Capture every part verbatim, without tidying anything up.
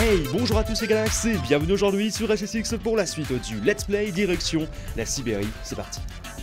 Hey, bonjour à tous les Galax et bienvenue aujourd'hui sur S S X pour la suite du Let's Play direction la Sibérie. C'est parti.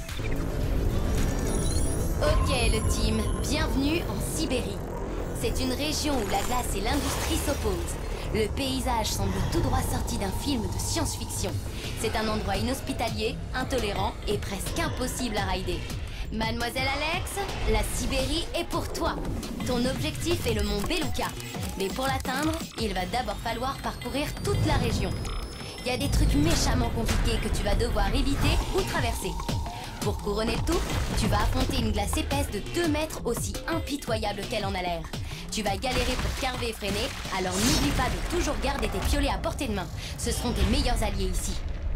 Ok le team, bienvenue en Sibérie. C'est une région où la glace et l'industrie s'opposent. Le paysage semble tout droit sorti d'un film de science-fiction. C'est un endroit inhospitalier, intolérant et presque impossible à rider. Mademoiselle Alex, la Sibérie est pour toi. Ton objectif est le mont Belouka. Mais pour l'atteindre, il va d'abord falloir parcourir toute la région. Il y a des trucs méchamment compliqués que tu vas devoir éviter ou traverser. Pour couronner le tout, tu vas affronter une glace épaisse de deux mètres aussi impitoyable qu'elle en a l'air. Tu vas galérer pour carver et freiner, alors n'oublie pas de toujours garder tes piolets à portée de main. Ce seront tes meilleurs alliés ici.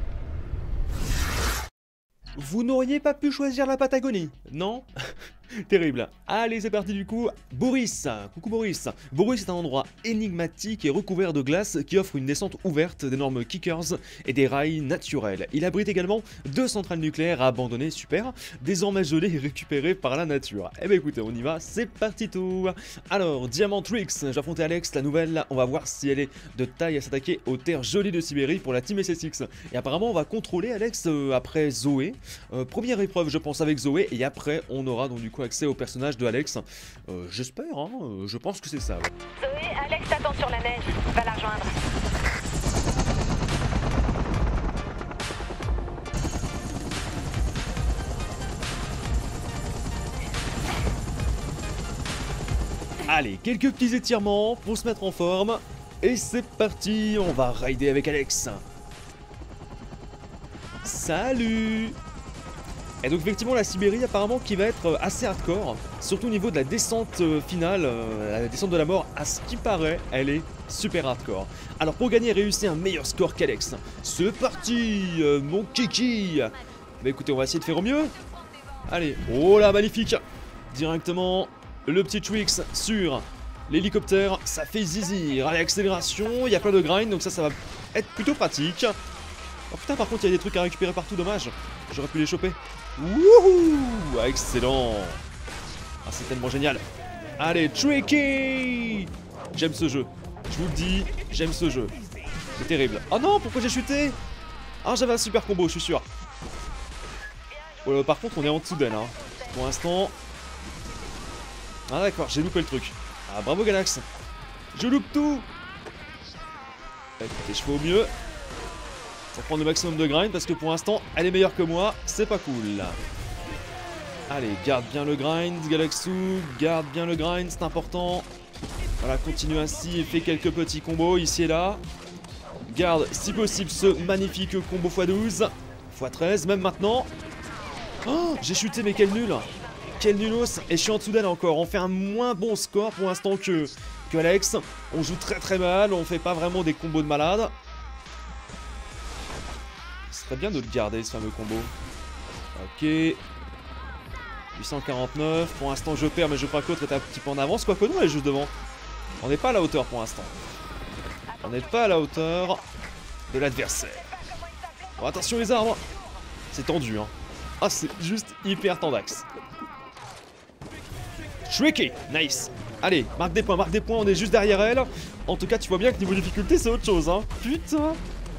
Vous n'auriez pas pu choisir la Patagonie, non? Terrible. Allez, c'est parti du coup. Boris. Coucou Boris. Boris est un endroit énigmatique et recouvert de glace qui offre une descente ouverte, d'énormes kickers et des rails naturels. Il abrite également deux centrales nucléaires abandonnées, super, désormais gelées et récupérées par la nature. Eh ben écoutez, on y va, c'est parti tout. Alors, Diamant Tricks, j'affrontais Alex, la nouvelle, on va voir si elle est de taille à s'attaquer aux terres jolies de Sibérie pour la team S S X. Et apparemment, on va contrôler Alex euh, après Zoé. Euh, première épreuve, je pense, avec Zoé, et après, on aura donc du coup accès au personnage de Alex. Euh, J'espère, hein, euh, je pense que c'est ça. Ouais. Zoé, Alex t'attend sur la neige. Va la rejoindre. Allez, quelques petits étirements pour se mettre en forme. Et c'est parti, on va rider avec Alex. Salut! Et donc effectivement la Sibérie apparemment qui va être assez hardcore, surtout au niveau de la descente finale, euh, la descente de la mort, à ce qui paraît, elle est super hardcore. Alors pour gagner, réussir un meilleur score qu'Alex. C'est parti, euh, mon kiki. Bah écoutez, on va essayer de faire au mieux. Allez, oh là, magnifique. Directement, le petit Twix sur l'hélicoptère, ça fait zizir. À l'accélération, il y a plein de grind, donc ça, ça va être plutôt pratique. Oh putain, par contre, il y a des trucs à récupérer partout, dommage. J'aurais pu les choper. Wouhou! Excellent! Ah, c'est tellement génial! Allez, Tricky! J'aime ce jeu. Je vous le dis, j'aime ce jeu. C'est terrible. Oh non, pourquoi j'ai chuté? Ah, j'avais un super combo, je suis sûr. Oh, par contre, on est en dessous d'elle. Hein. Pour l'instant... Ah d'accord, j'ai loupé le truc. Ah, bravo Galax. Je loupe tout! Écoutez, je fais au mieux. Pour prendre le maximum de grind parce que pour l'instant elle est meilleure que moi, c'est pas cool. Allez, garde bien le grind, Galaxou, garde bien le grind, c'est important. Voilà, continue ainsi et fais quelques petits combos ici et là. Garde si possible ce magnifique combo fois douze, fois treize même maintenant. Oh, j'ai chuté mais quel nul. Quel nulos, et je suis en dessous d'elle encore. On fait un moins bon score pour l'instant que, que Alex. On joue très très mal, on fait pas vraiment des combos de malade. Ce serait bien de le garder ce fameux combo. Ok. huit cent quarante-neuf. Pour l'instant je perds mais je crois que l'autre est un petit peu en avance. Quoique non, elle est juste devant. On n'est pas à la hauteur pour l'instant. On n'est pas à la hauteur de l'adversaire. Bon, attention les arbres. C'est tendu hein. Ah c'est juste hyper tendax. Tricky. Nice. Allez, marque des points, marque des points. On est juste derrière elle. En tout cas tu vois bien que niveau difficulté c'est autre chose hein. Putain.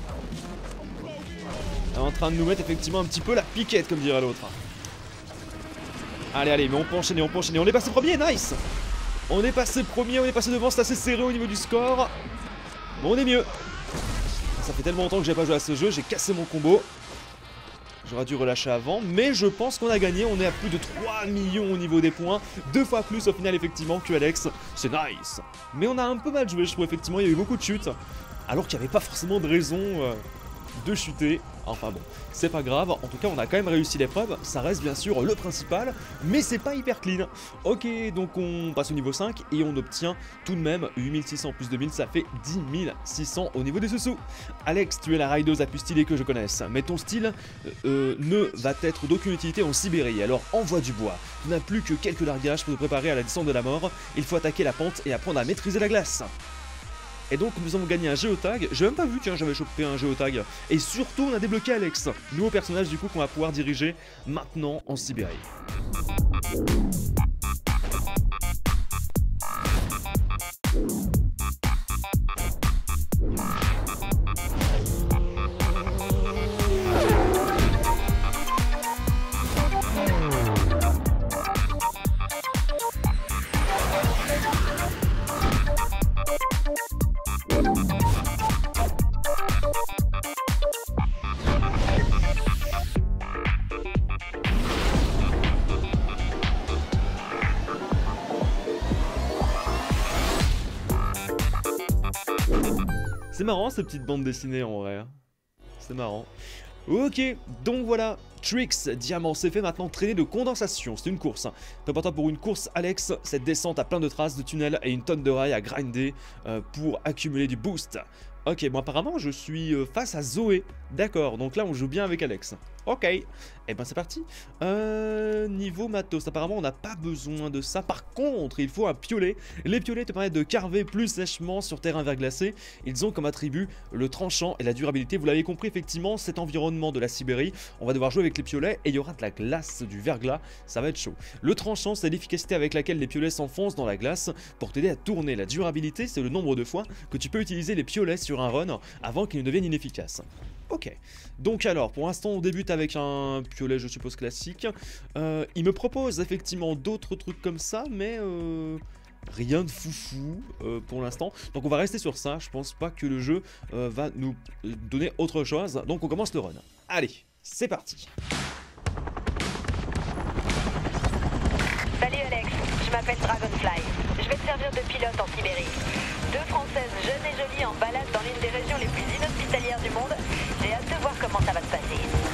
En train de nous mettre effectivement un petit peu la piquette comme dirait l'autre. Allez allez mais on peut enchaîner, on peut enchaîner. On est passé premier, nice. On est passé premier, on est passé devant, c'est assez serré au niveau du score. Bon on est mieux. Ça fait tellement longtemps que j'ai pas joué à ce jeu, j'ai cassé mon combo. J'aurais dû relâcher avant, mais je pense qu'on a gagné, on est à plus de trois millions au niveau des points. Deux fois plus au final effectivement que Alex, c'est nice. Mais on a un peu mal joué je trouve effectivement, il y a eu beaucoup de chutes. Alors qu'il n'y avait pas forcément de raison euh, de chuter. Enfin bon, c'est pas grave, en tout cas on a quand même réussi l'épreuve, ça reste bien sûr le principal, mais c'est pas hyper clean. Ok, donc on passe au niveau cinq et on obtient tout de même huit mille six cents plus deux mille, ça fait dix mille six cents au niveau des sous-sous. Alex, tu es la rideuse la plus stylée que je connaisse, mais ton style euh, ne va être d'aucune utilité en Sibérie, alors envoie du bois. Tu n'as plus que quelques largages pour te préparer à la descente de la mort, il faut attaquer la pente et apprendre à maîtriser la glace. Et donc nous avons gagné un géotag, j'ai même pas vu, tiens j'avais chopé un géotag. Et surtout on a débloqué Alex, nouveau personnage du coup qu'on va pouvoir diriger maintenant en Sibérie. C'est marrant ces petites bandes dessinées en vrai. C'est marrant. Ok, donc voilà. Trix, diamant, c'est fait maintenant traîner de condensation. C'est une course. Prépare-toi pour une course, Alex. Cette descente a plein de traces de tunnels et une tonne de rails à grinder euh, pour accumuler du boost. Ok, bon apparemment je suis euh, face à Zoé. D'accord, donc là on joue bien avec Alex. Ok, et eh ben c'est parti. Euh, niveau matos, apparemment on n'a pas besoin de ça. Par contre, il faut un piolet. Les piolets te permettent de carver plus sèchement sur terrain verglacé. Ils ont comme attribut le tranchant et la durabilité. Vous l'avez compris, effectivement, cet environnement de la Sibérie, on va devoir jouer avec les piolets et il y aura de la glace, du verglas, ça va être chaud. Le tranchant, c'est l'efficacité avec laquelle les piolets s'enfoncent dans la glace pour t'aider à tourner. La durabilité, c'est le nombre de fois que tu peux utiliser les piolets sur un run avant qu'ils ne deviennent inefficaces. Ok, donc alors, pour l'instant on débute avec un piolet je suppose classique. Euh, il me propose effectivement d'autres trucs comme ça, mais euh, rien de foufou euh, pour l'instant. Donc on va rester sur ça, je pense pas que le jeu euh, va nous donner autre chose. Donc on commence le run. Allez, c'est parti. Salut Alex, je m'appelle Dragonfly. Je vais te servir de pilote en Sibérie. Deux Françaises jeunes et jolies en balade dans l'une des régions les plus inhospitalières du monde. J'ai hâte de voir comment ça va se passer.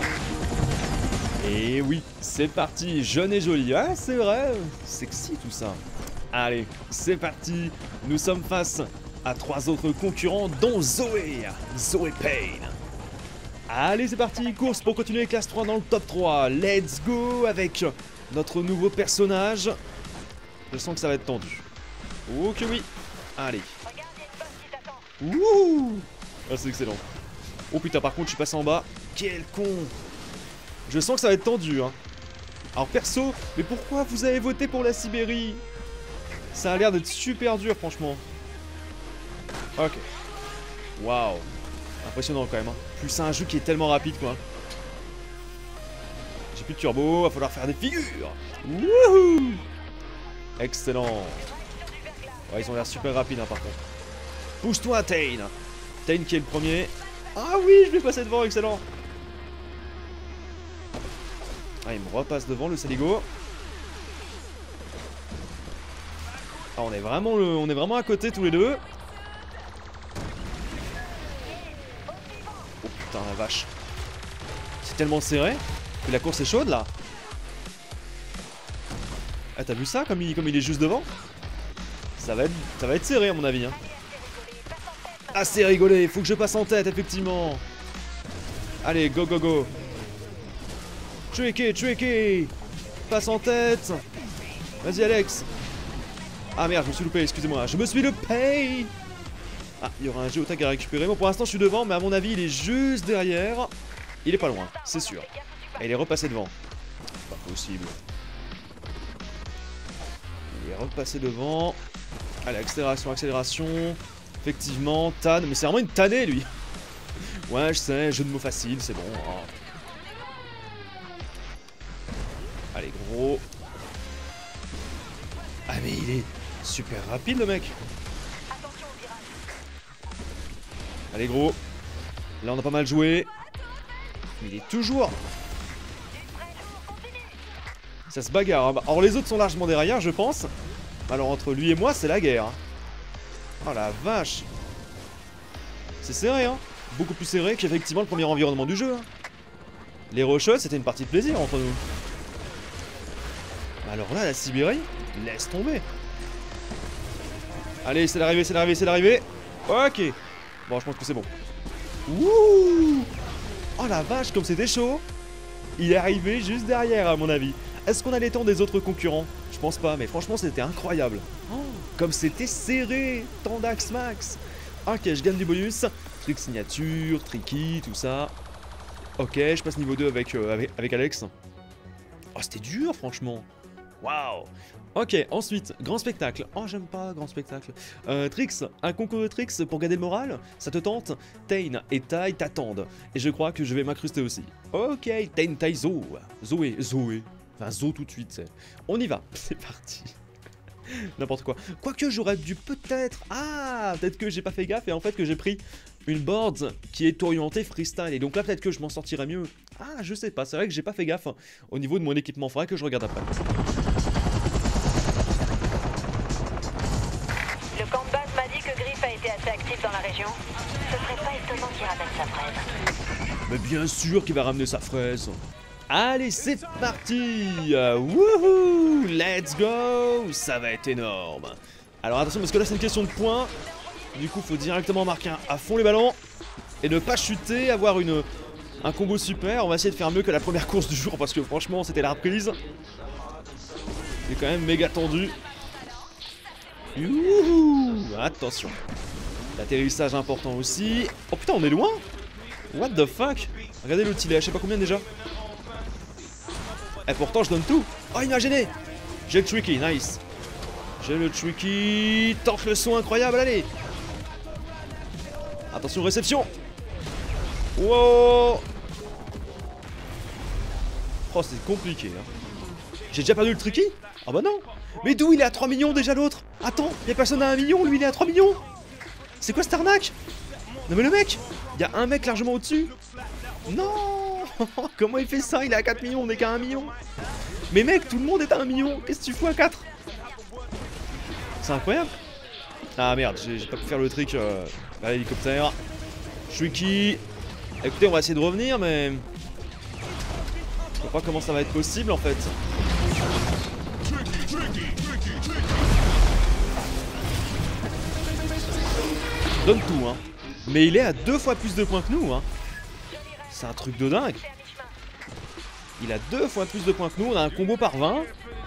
Et oui, c'est parti, jeune et jolie. Ah, c'est vrai, sexy tout ça. Allez, c'est parti. Nous sommes face à trois autres concurrents, dont Zoé. Zoé Payne. Allez, c'est parti, course pour continuer classe trois dans le top trois. Let's go avec notre nouveau personnage. Je sens que ça va être tendu. Oh que oui. Allez. Regarde, il y a une bosse qui t'attend. Ouh. Ah, c'est excellent. Oh putain, par contre, je suis passé en bas. Quel con. Je sens que ça va être tendu, hein. Alors, perso, mais pourquoi vous avez voté pour la Sibérie? Ça a l'air d'être super dur, franchement. Ok. Waouh. Impressionnant, quand même, hein. Plus c'est un jeu qui est tellement rapide, quoi. J'ai plus de turbo, va falloir faire des figures. Wouhou. Excellent. Ouais, ils ont l'air super rapides, hein, par contre. Pousse-toi, Tane. Tane qui est le premier. Ah oui, je vais passer devant, excellent. Ah, il me repasse devant, le saligo. Ah, on est vraiment, le... on est vraiment à côté, tous les deux. Oh putain, la vache. C'est tellement serré que la course est chaude, là. Ah, t'as vu ça, comme il... comme il est juste devant? Ça va être, ça va être serré à mon avis. Hein. Assez rigolé, faut que je passe en tête effectivement. Allez, go go go. Tricky, tricky. Passe en tête. Vas-y Alex. Ah merde, je me suis loupé, excusez-moi. Je me suis loupé. Ah, il y aura un géotag à récupérer. Bon, pour l'instant je suis devant, mais à mon avis il est juste derrière. Il est pas loin, c'est sûr. Et il est repassé devant. Pas possible. Il est repassé devant. Allez, accélération, accélération. Effectivement, Tan. Mais c'est vraiment une tannée, lui. Ouais, je sais, jeu de mots facile, c'est bon. Oh. Allez, gros. Ah, mais il est super rapide, le mec. Allez, gros. Là, on a pas mal joué. Mais il est toujours... Ça se bagarre. Hein. Alors, les autres sont largement derrière, je pense. Alors entre lui et moi c'est la guerre. Oh la vache. C'est serré hein. Beaucoup plus serré qu'effectivement le premier environnement du jeu hein. Les rocheuses c'était une partie de plaisir entre nous. Alors là la Sibérie, laisse tomber. Allez c'est l'arrivée, c'est l'arrivée, c'est l'arrivée. Ok. Bon je pense que c'est bon. Ouh. Oh la vache comme c'était chaud. Il est arrivé juste derrière à mon avis. Est-ce qu'on a les temps des autres concurrents? Je pense pas, mais franchement c'était incroyable. Oh, comme c'était serré, temps d'Axe Max. Ok, je gagne du bonus. Truc signature, tricky, tout ça. Ok, je passe niveau deux avec, euh, avec, avec Alex. Oh, c'était dur, franchement. Waouh. Ok, ensuite, grand spectacle. Oh, j'aime pas grand spectacle. Euh, Trix, un concours de tricks pour garder le moral? Ça te tente? Tane et Tai t'attendent. Et je crois que je vais m'incruster aussi. Ok, Tane, Tai, Zo. Zoé, Zoé. Enfin, Zo tout de suite, c'est... On y va, c'est parti. N'importe quoi. Quoique j'aurais dû peut-être... Ah, peut-être que j'ai pas fait gaffe et en fait que j'ai pris une board qui est orientée freestyle. Et donc là, peut-être que je m'en sortirais mieux. Ah, je sais pas, c'est vrai que j'ai pas fait gaffe au niveau de mon équipement. Faudrait que je regarde après. Le camp de base m'a dit que Griff a été assez actif dans la région. Ce sa fraise. Mais bien sûr qu'il va ramener sa fraise. Allez, c'est parti. euh, Wouhou, let's go. Ça va être énorme. Alors attention, parce que là c'est une question de points. Du coup, faut directement marquer un, à fond les ballons. Et ne pas chuter, avoir une, un combo super. On va essayer de faire mieux que la première course du jour, parce que franchement, c'était la reprise. C'est quand même méga tendu. Youhou, attention. L'atterrissage important aussi. Oh putain, on est loin. What the fuck. Regardez l'autre, il est à je sais pas combien déjà. Et pourtant je donne tout. Oh, il m'a gêné. J'ai le tricky, nice. J'ai le tricky. Tente le son incroyable, allez. Attention, réception. Wow. Oh, c'est compliqué hein. J'ai déjà perdu le tricky. Ah bah non. Mais d'où il est à trois millions déjà l'autre? Attends, y'a personne à un million, lui il est à trois millions. C'est quoi cette arnaque? Non mais le mec, il y a un mec largement au-dessus. Non. Comment il fait ça? Il est à quatre millions, on est qu'à un million. Mais mec, tout le monde est à un million. Qu'est-ce que tu fous à quatre? C'est incroyable. Ah merde, j'ai pas pu faire le trick euh, à l'hélicoptère. Tricky. Écoutez, on va essayer de revenir, mais je sais pas comment ça va être possible en fait. Donne tout, hein. Mais il est à deux fois plus de points que nous, hein. C'est un truc de dingue. Il a deux fois plus de points que nous. On a un combo par vingt.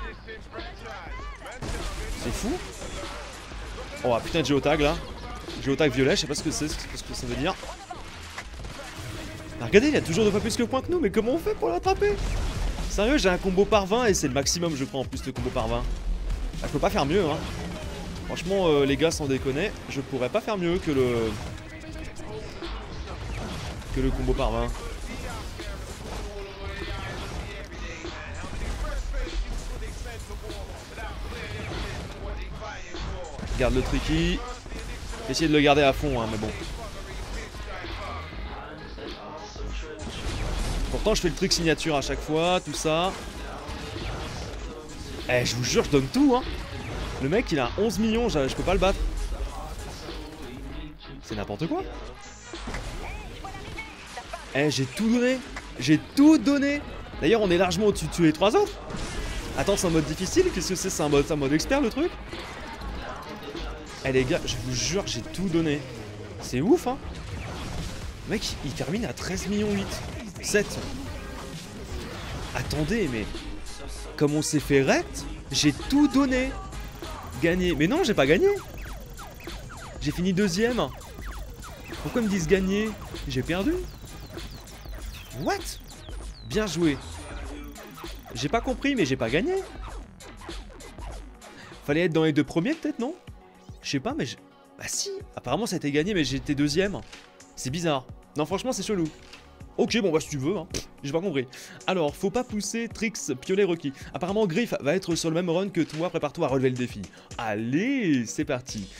C'est fou. Oh ah, putain de géotag là. Géotag violet, je sais pas ce que c'est, ce que ça veut dire. Ah, regardez, il a toujours deux fois plus de points que nous. Mais comment on fait pour l'attraper? Sérieux, j'ai un combo par vingt et c'est le maximum, je crois, en plus de combo par vingt. Ah, je peux pas faire mieux, hein. Franchement, euh, les gars, sans déconner, je pourrais pas faire mieux que le... que le combo par vingt. Garde le tricky. Essayez de le garder à fond, hein, mais bon. Pourtant, je fais le truc signature à chaque fois, tout ça. Eh, je vous jure, je donne tout, hein. Le mec, il a onze millions, je peux pas le battre. C'est n'importe quoi. Eh, j'ai tout donné. J'ai tout donné. D'ailleurs, on est largement au-dessus de les trois autres. Attends, c'est un mode difficile? Qu'est-ce que c'est? C'est un mode, un mode expert, le truc? Eh les gars, je vous jure, j'ai tout donné. C'est ouf, hein. Le mec, il termine à treize millions huit. sept. Attendez, mais... comme on s'est fait rect, j'ai tout donné. Gagné. Mais non, j'ai pas gagné. J'ai fini deuxième. Pourquoi ils me disent gagner? J'ai perdu. What? Bien joué. J'ai pas compris, mais j'ai pas gagné. Fallait être dans les deux premiers, peut-être, non? Je sais pas, mais... Je... Bah si. Apparemment, ça a été gagné, mais j'étais deuxième. C'est bizarre. Non, franchement, c'est chelou. Ok, bon bah si tu veux, hein. J'ai pas compris. Alors, faut pas pousser Trix, piolet requis. Apparemment, Griff va être sur le même run que toi, prépare-toi à relever le défi. Allez, c'est parti.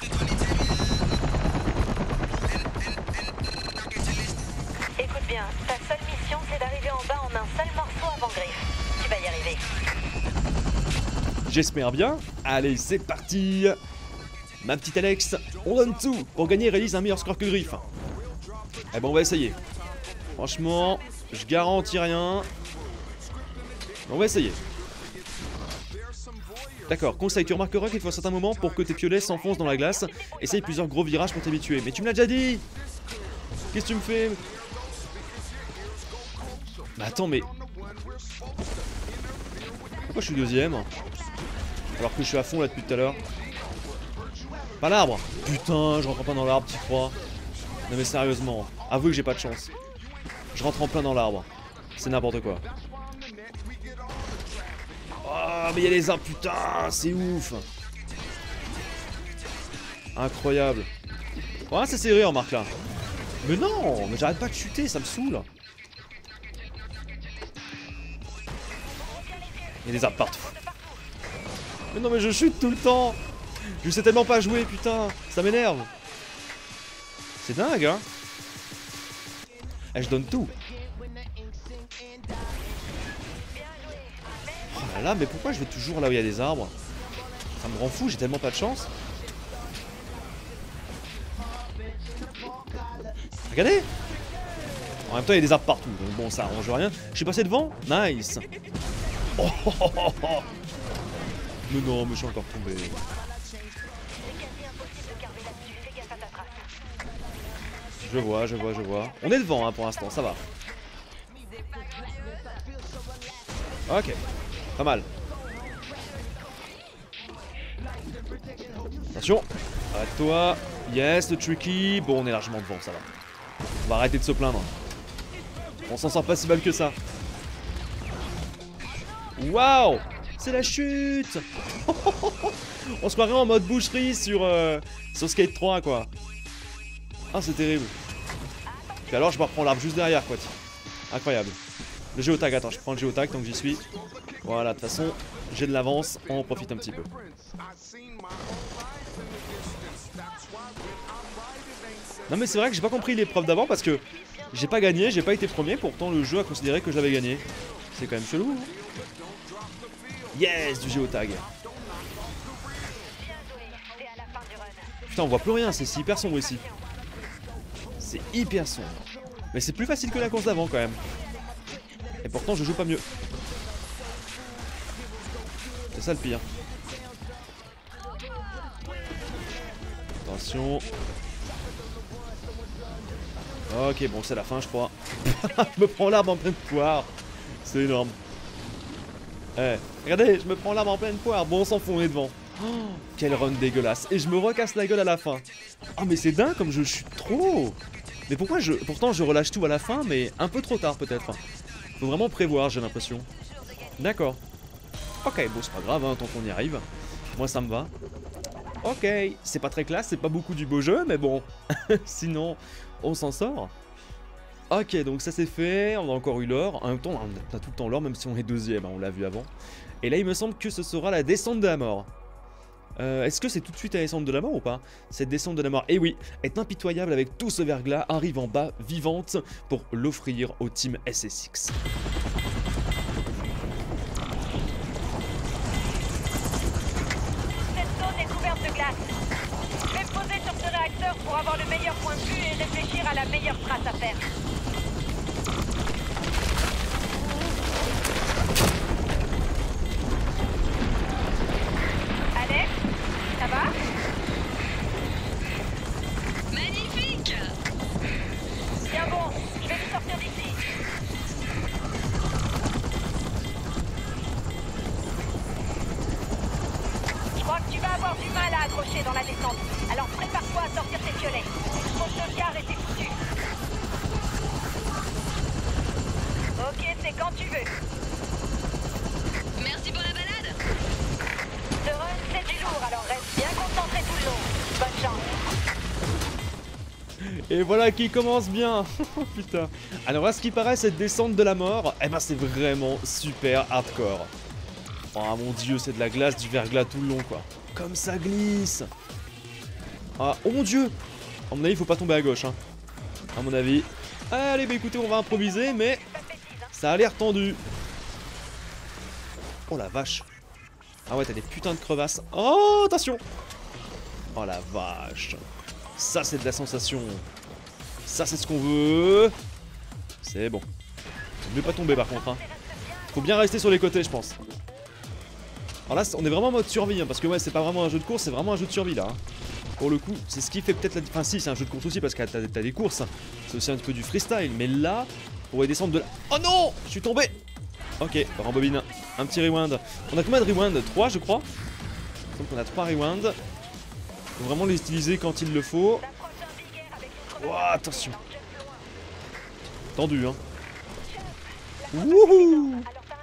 Écoute bien, ta seule mission c'est d'arriver en bas en un seul morceau avant Griff. Tu vas y arriver. J'espère bien. Allez, c'est parti. Ma petite Alex, on donne tout pour gagner et réalise un meilleur score que Griff. Eh ben, on va essayer. Franchement, je garantis rien. On va essayer. D'accord, conseil, tu remarqueras qu'il faut un certain moment pour que tes piolets s'enfoncent dans la glace. Essaye plusieurs gros virages pour t'habituer. Mais tu me l'as déjà dit. Qu'est-ce que tu me fais? Mais attends, mais... pourquoi je suis deuxième? Alors que je suis à fond là depuis tout à l'heure. Pas l'arbre. Putain, je rentre pas dans l'arbre, tu crois? Non mais sérieusement, avouez que j'ai pas de chance. Je rentre en plein dans l'arbre. C'est n'importe quoi. Oh, mais il y a les arbres, putain, c'est ouf. Incroyable. Ouais, c'est serré, remarque là. Mais non, mais j'arrête pas de chuter, ça me saoule. Il y a des arbres partout. Mais non, mais je chute tout le temps. Je sais tellement pas jouer, putain. Ça m'énerve. C'est dingue, hein. Eh, je donne tout. Oh là là, mais pourquoi je vais toujours là où il y a des arbres? Ça me rend fou, j'ai tellement pas de chance. Regardez, En même temps, il y a des arbres partout, donc bon, ça arrange rien. Je suis passé devant. Nice. Oh, oh, oh, oh, oh. Mais non, mais je suis encore tombé. Je vois, je vois, je vois. On est devant hein, pour l'instant, ça va. Ok, pas mal. Attention, arrête-toi. Yes, le tricky. Bon, on est largement devant, ça va. On va arrêter de se plaindre. On s'en sort pas si mal que ça. Waouh, c'est la chute. On se croirait en mode boucherie sur, euh, sur Skate trois, quoi. Ah, c'est terrible. Puis alors, je me reprends l'arbre juste derrière, quoi. Incroyable. Le géotag, attends, je prends le géotag tant que j'y suis. Voilà, de toute façon, j'ai de l'avance, on en profite un petit peu. Non mais c'est vrai que j'ai pas compris l'épreuve d'avant parce que j'ai pas gagné, j'ai pas été premier, pourtant le jeu a considéré que j'avais gagné. C'est quand même chelou. Yes, du géotag. Putain, on voit plus rien, c'est hyper sombre ici. C'est hyper sombre. Mais c'est plus facile que la course d'avant quand même. Et pourtant je joue pas mieux. C'est ça le pire. Attention. Ok, bon, c'est la fin, je crois. Je me prends l'arbre en pleine poire. C'est énorme. Eh, regardez, je me prends l'arbre en pleine poire. Bon, on s'en fout, on est devant. Oh, quel run dégueulasse. Et je me recasse la gueule à la fin. Oh, mais c'est dingue comme je chute trop. Mais pourquoi je... Pourtant, je relâche tout à la fin, mais un peu trop tard, peut-être. Faut vraiment prévoir, j'ai l'impression. D'accord. Ok, bon, c'est pas grave, hein, tant qu'on y arrive. Moi, ça me va. Ok, c'est pas très classe, c'est pas beaucoup du beau jeu, mais bon. Sinon... on s'en sort. Ok, donc ça c'est fait, on a encore eu l'or. En même temps, on a tout le temps l'or, même si on est deuxième, hein, on l'a vu avant. Et là, il me semble que ce sera la descente de la mort. Euh, Est-ce que c'est tout de suite la descente de la mort ou pas? Cette descente de la mort, et oui, est impitoyable avec tout ce verglas, arrive en bas, vivante, pour l'offrir au team S S X. Cette zone est couverte de glace. Je vais me poser sur ce réacteur pour avoir le meilleur point de vue et réfléchir à la meilleure trace à faire. Alex, ça va? Magnifique! Bien bon, je vais nous sortir d'ici. Je crois que tu vas avoir du mal à accrocher dans la descente. Alors prépare-toi à sortir tes piolets. Mon sauvegarde et t'es foutu. Ok, c'est quand tu veux. Merci pour la balade! Ce run, c'est du lourd, alors reste bien concentré tout le long. Bonne chance. Et voilà qui commence bien. Putain. Alors à ce qui paraît, cette descente de la mort, eh ben c'est vraiment super hardcore. Oh mon dieu, c'est de la glace, du verglas tout le long quoi. Comme ça glisse. Ah, oh mon dieu. À mon avis, il faut pas tomber à gauche, hein. À mon avis. Allez, bah écoutez, on va improviser, mais ça a l'air tendu. Oh la vache. Ah ouais, t'as des putains de crevasses. Oh, attention. Oh la vache. Ça, c'est de la sensation. Ça, c'est ce qu'on veut. C'est bon. Faut mieux pas tomber par contre, hein. Faut bien rester sur les côtés, je pense. Alors là, on est vraiment en mode survie, hein, parce que ouais, c'est pas vraiment un jeu de course, c'est vraiment un jeu de survie là. Hein. Pour le coup, c'est ce qui fait peut-être la... Enfin si, c'est un jeu de course aussi, parce que t'as as des courses. C'est aussi un peu du freestyle, mais là, on va descendre de là... Oh non, je suis tombé. Ok, rembobine. Un petit rewind. On a combien de rewind? trois, je crois. Donc on a trois rewind. Faut vraiment les utiliser quand il le faut. Oh, attention. Tendu, hein. Wouhou.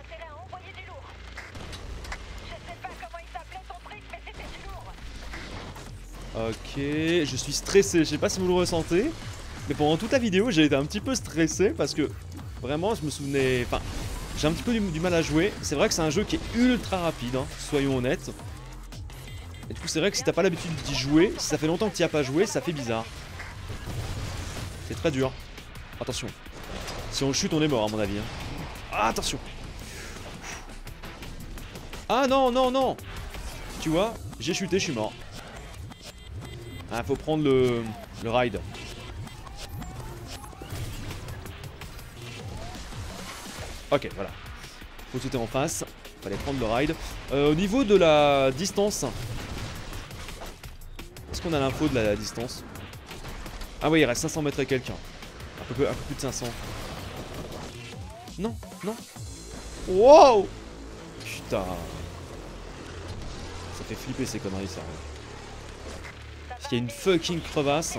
Ok, je suis stressé, je sais pas si vous le ressentez, mais pendant toute la vidéo j'ai été un petit peu stressé parce que vraiment je me souvenais, enfin j'ai un petit peu du, du mal à jouer. C'est vrai que c'est un jeu qui est ultra rapide, hein, soyons honnêtes. Et du coup c'est vrai que si t'as pas l'habitude d'y jouer, si ça fait longtemps que t'y as pas joué, ça fait bizarre. C'est très dur. Attention, si on chute on est mort à mon avis, hein. Ah, attention. Ah non, non, non. Tu vois, j'ai chuté, je suis mort. Ah, faut prendre le, le ride. Ok, voilà. Faut sauter en face. Fallait prendre le ride. Euh, au niveau de la distance. Est-ce qu'on a l'info de la distance? Ah oui, il reste cinq cents mètres et quelques. Un peu, un peu plus de cinq cents. Non, non. Wow! Putain. Ça fait flipper ces conneries, ça. Parce qu'il y a une fucking crevasse.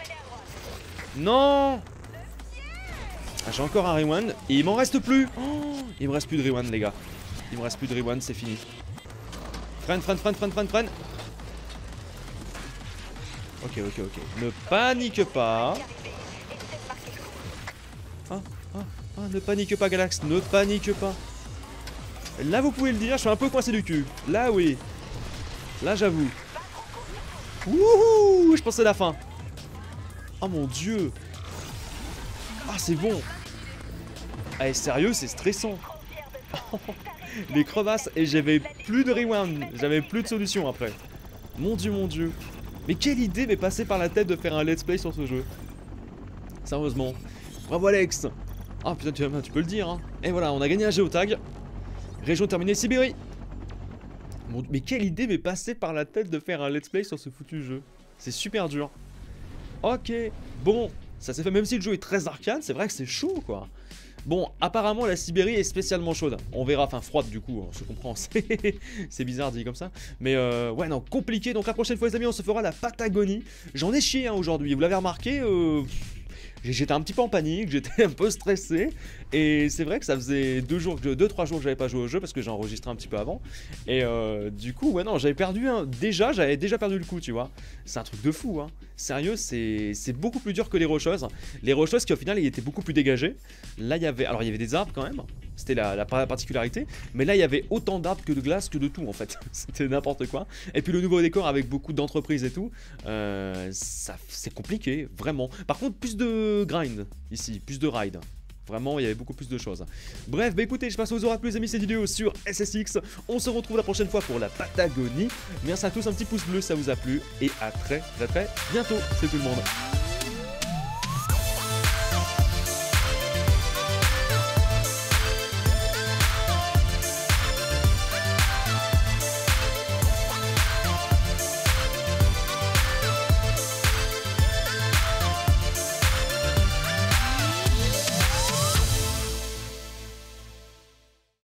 Non! Ah, j'ai encore un rewind. Et il m'en reste plus. Oh, il me reste plus de rewind, les gars. Il me reste plus de rewind, c'est fini. Freine, freine, freine, freine, freine, freine. Ok, ok, ok. Ne panique pas. Ah, ah, ah, ne panique pas, Galax. Ne panique pas. Là, vous pouvez le dire, je suis un peu coincé du cul. Là, oui. Là, j'avoue. Wouhou! Je pensais à la fin. Oh mon dieu. Ah, c'est bon. Ah, sérieux, c'est stressant. Les crevasses. Et j'avais plus de rewind. J'avais plus de solution après. Mon dieu, mon dieu. Mais quelle idée m'est passée par la tête de faire un let's play sur ce jeu. Sérieusement. Bravo Alex. Ah putain, tu, tu peux le dire hein. Et voilà, on a gagné un géotag. Région terminée, Sibérie. Bon, mais quelle idée m'est passée par la tête de faire un let's play sur ce foutu jeu. C'est super dur. Ok, bon. Ça s'est fait, même si le jeu est très arcade, c'est vrai que c'est chaud quoi. Bon, apparemment la Sibérie est spécialement chaude. On verra, enfin froide du coup, on se comprend. C'est bizarre dit comme ça. Mais euh, ouais, non, compliqué. Donc la prochaine fois les amis, on se fera la Patagonie. J'en ai chié hein, aujourd'hui, vous l'avez remarqué. Euh... J'étais un petit peu en panique, j'étais un peu stressé. Et c'est vrai que ça faisait deux jours, deux trois jours que j'avais pas joué au jeu parce que j'ai enregistré un petit peu avant. Et euh, du coup, ouais non, j'avais perdu un. Déjà, j'avais déjà perdu le coup, tu vois. C'est un truc de fou, hein. Sérieux, c'est beaucoup plus dur que les Rocheuses. Les Rocheuses qui au final, ils étaient beaucoup plus dégagés. Là, il y avait, alors il y avait des arbres quand même. C'était la, la particularité. Mais là, il y avait autant d'arbres que de glace que de tout en fait. C'était n'importe quoi. Et puis le nouveau décor avec beaucoup d'entreprises et tout, euh, ça c'est compliqué, vraiment. Par contre, plus de grind ici, plus de ride. Vraiment, il y avait beaucoup plus de choses. Bref, bah écoutez, j'espère que ça vous aura plu les amis cette vidéo sur S S X. On se retrouve la prochaine fois pour la Patagonie. Merci à tous, un petit pouce bleu si ça vous a plu. Et à très très très bientôt. C'est tout le monde.